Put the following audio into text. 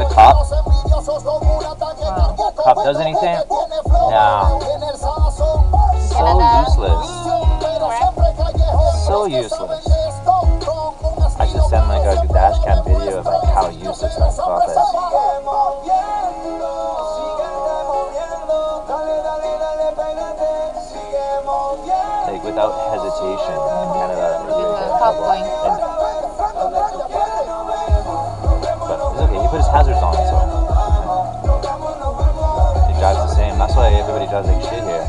a cop? Wow. Cop does anything? No. So useless. So useless. I should send like a dash cam video of like how useless that cop is. Like without hesitation in Canada, they really get in trouble. But it's okay, he put his hazards on, so he drives the same. That's why everybody drives like shit here.